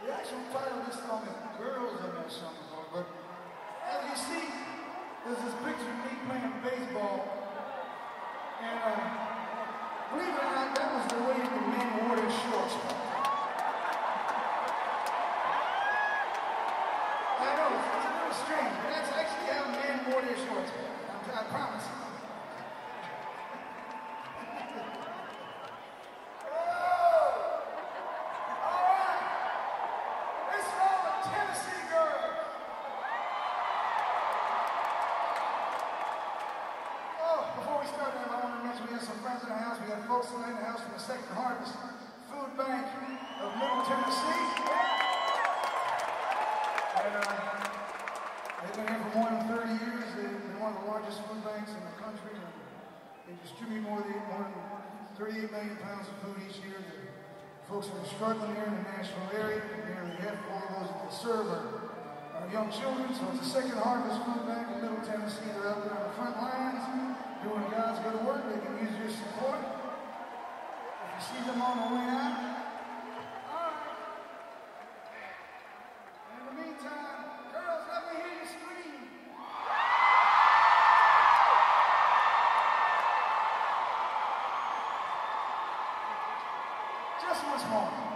The actual title of this song is Girls in That Summer Song, but as you see, there's this picture of me playing baseball, and believe it or not, that was the way the men wore their shorts. I know, it's a little strange, but that's actually how men wore their shorts. I promise you. Folks tonight in the house from the Second Harvest Food Bank of Middle Tennessee. And they've been here for more than 30 years. They're one of the largest food banks in the country. And they distribute more than 38 million pounds of food each year to folks that are struggling here in the Nashville area. And nearly half of all those that they serve are young children. So it's the Second Harvest Food Bank in Middle Tennessee. They're out there on the front lines doing God's good work. They can use your support. See them on the way out. All right. In the meantime, girls, let me hear you scream. Just once more.